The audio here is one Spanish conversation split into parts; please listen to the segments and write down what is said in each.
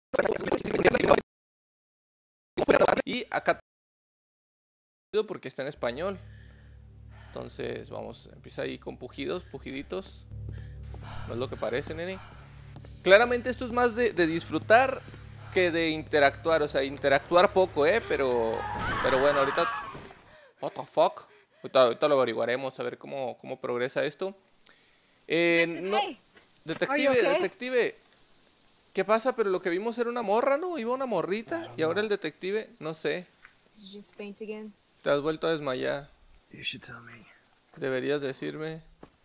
Y acá porque está en español. Entonces vamos, empieza ahí con pujiditos. No es lo que parece, nene. Claramente esto es más de disfrutar que de interactuar. O sea, interactuar poco, pero bueno, ahorita... What the fuck? Ahorita lo averiguaremos, a ver cómo progresa esto. No... Detective. ¿Qué pasa? Pero lo que vimos era una morra, ¿no? Iba una morrita y ahora el detective, no sé. Te has vuelto a desmayar. Deberías decirme.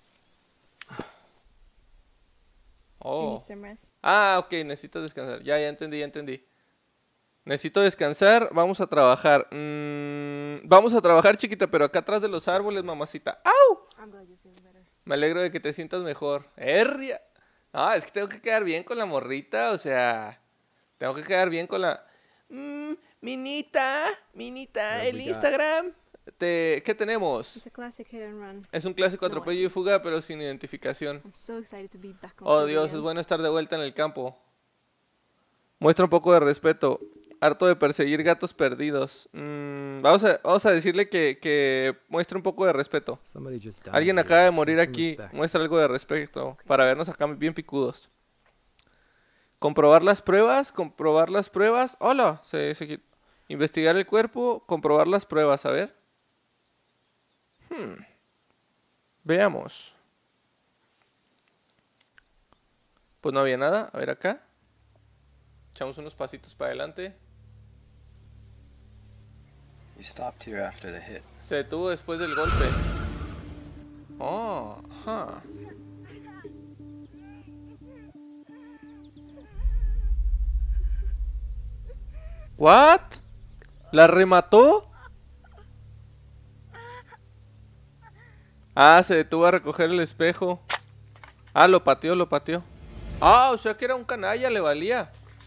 Oh. Ah, ok, necesito descansar. Ya entendí. Necesito descansar, vamos a trabajar. Vamos a trabajar, chiquita, pero acá atrás de los árboles, mamacita. ¡Au! Me alegro de que te sientas mejor. ¡Herria! Ah, es que tengo que quedar bien con la morrita, o sea... Tengo que quedar bien con la... Minita, el Instagram. ¿Qué tenemos? Es un clásico atropello y fuga, pero sin identificación. Oh, Dios, es bueno estar de vuelta en el campo. Muestra un poco de respeto. Harto de perseguir gatos perdidos. Vamos a decirle que muestre un poco de respeto. Alguien acaba de morir aquí. Muestra algo de respeto. Para vernos acá bien picudos. Comprobar las pruebas. Hola. Investigar el cuerpo. Comprobar las pruebas. A ver. Veamos. Pues no había nada. A ver acá. Echamos unos pasitos para adelante. Se detuvo después del golpe. Oh, ajá. ¿What? ¿La remató? Ah, se detuvo a recoger el espejo. Ah, lo pateó. Ah, o sea que era un canalla, le valía.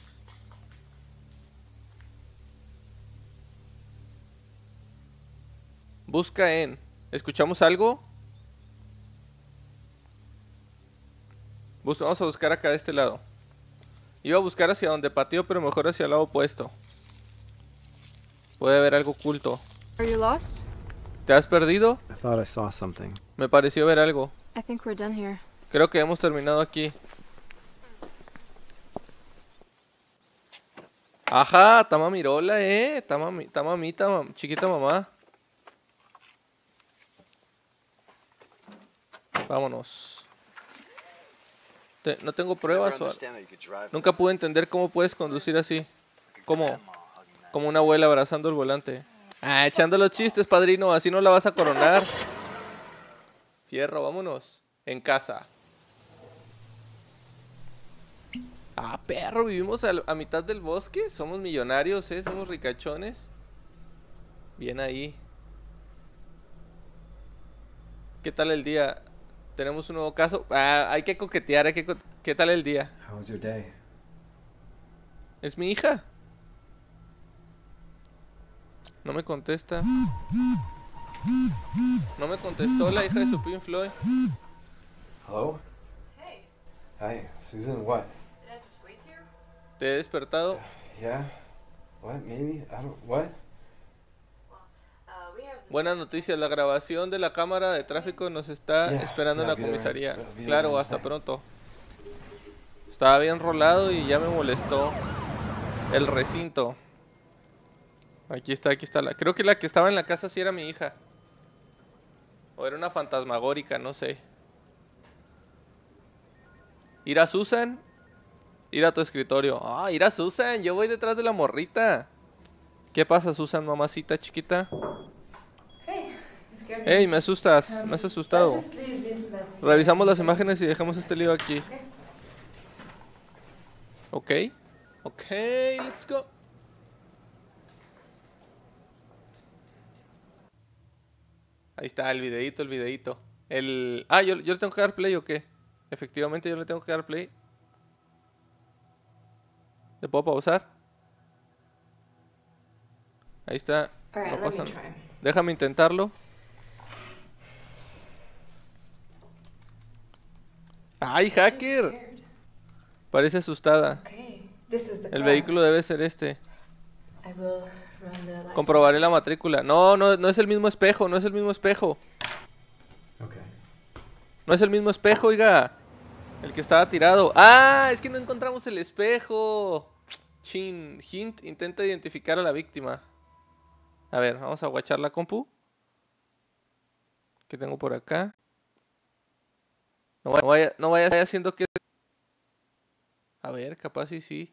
Busca en... ¿Escuchamos algo? Vamos a buscar acá de este lado. Iba a buscar hacia donde pateó, pero mejor hacia el lado opuesto. Puede haber algo oculto. ¿Te has perdido? Me pareció ver algo. Creo que hemos terminado aquí. Ajá, tama mirola, mamita, chiquita mamá. Vámonos. No tengo pruebas. Nunca pude entender cómo puedes conducir así. Como una abuela abrazando el volante. Ah, echando los chistes, padrino. Así no la vas a coronar. Fierro, vámonos. En casa. Ah, perro, vivimos a mitad del bosque. Somos millonarios, somos ricachones. Bien ahí. ¿Qué tal el día? Tenemos un nuevo caso. Ah, hay que coquetear, ¿Qué tal el día? Es mi hija. No me contesta. No me contestó la hija de su Pink Floyd. Hello? Hi, Susan, what? ¿Te he despertado? Yeah? What? Maybe? What? Buenas noticias, la grabación de la cámara de tráfico nos está esperando en la comisaría. Claro, hasta pronto. Estaba bien rolado y ya me molestó el recinto. Aquí está. Creo que la que estaba en la casa sí era mi hija. O era una fantasmagórica, no sé. Ir a Susan. Ir a tu escritorio. Ah, ir a Susan, yo voy detrás de la morrita. ¿Qué pasa, Susan, mamacita chiquita? Hey, me asustas, me has asustado. Revisamos las imágenes y dejamos este lío aquí. Ok, let's go. Ahí está, el videito. ¿yo le tengo que dar play o qué? Efectivamente yo le tengo que dar play. ¿Le puedo pausar? Ahí está. No pasa nada. Déjame intentarlo. ¡Ay, hacker! Parece asustada. El vehículo debe ser este. Comprobaré la matrícula. No, no es el mismo espejo, no es el mismo espejo. No es el mismo espejo, oiga. El que estaba tirado. ¡Ah! Es que no encontramos el espejo. Chin. Hint, intenta identificar a la víctima. A ver, vamos a guachar la compu. ¿Qué tengo por acá? No vaya haciendo que... A ver, capaz sí.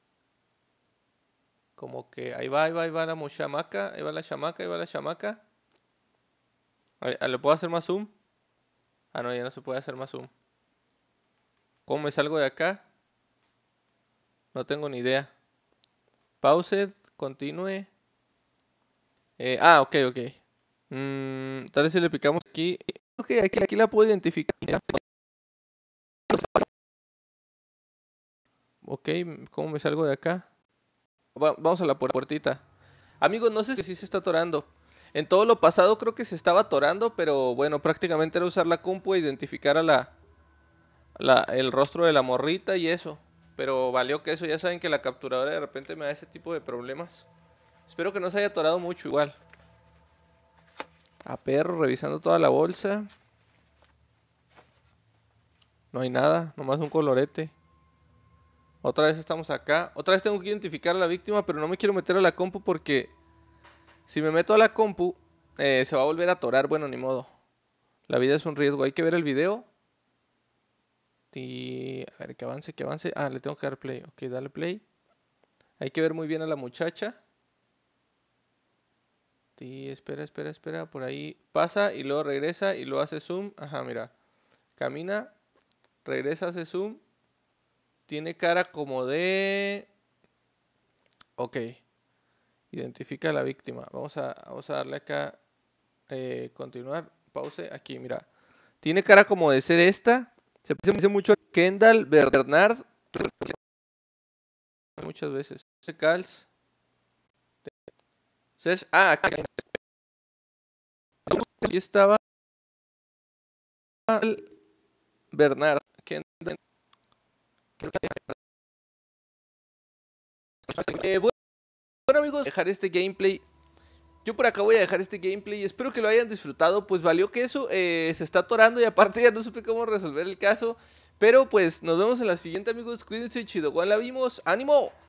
Como que ahí va la chamaca. Ahí va la chamaca. ¿Le puedo hacer más zoom? Ah, no, ya no se puede hacer más zoom. ¿Cómo me salgo de acá? No tengo ni idea. Paused, continúe. Ok. Tal vez si le picamos aquí. Ok, aquí la puedo identificar. Ok, ¿cómo me salgo de acá? Vamos a la puertita. Amigos, no sé si se está atorando. En todo lo pasado creo que se estaba atorando, pero bueno, prácticamente era usar la compu e identificar a el rostro de la morrita y eso. Pero valió que eso, ya saben que la capturadora de repente me da ese tipo de problemas. Espero que no se haya atorado mucho igual. A perro, revisando toda la bolsa. No hay nada, nomás un colorete. Otra vez estamos acá. Otra vez tengo que identificar a la víctima, pero no me quiero meter a la compu porque si me meto a la compu se va a volver a atorar. Bueno, ni modo. La vida es un riesgo. Hay que ver el video. Y a ver, que avance. Ah, le tengo que dar play. Ok, dale play. Hay que ver muy bien a la muchacha. Y espera. Por ahí pasa y luego regresa y luego hace zoom. Ajá, mira. Camina. Regresa, hace zoom. Tiene cara como de... Ok. Identifica a la víctima. Vamos a darle acá. Continuar. Pause. Aquí, mira. Tiene cara como de ser esta. Se parece mucho a Kendall Bernard. Muchas veces. Cals. Aquí estaba. Bernard. Kendall. Bueno amigos, dejar este gameplay. Yo por acá voy a dejar este gameplay y espero que lo hayan disfrutado. Pues valió que eso, se está atorando y aparte ya no supe cómo resolver el caso. Pero pues nos vemos en la siguiente amigos, cuídense chido, la vimos, ánimo.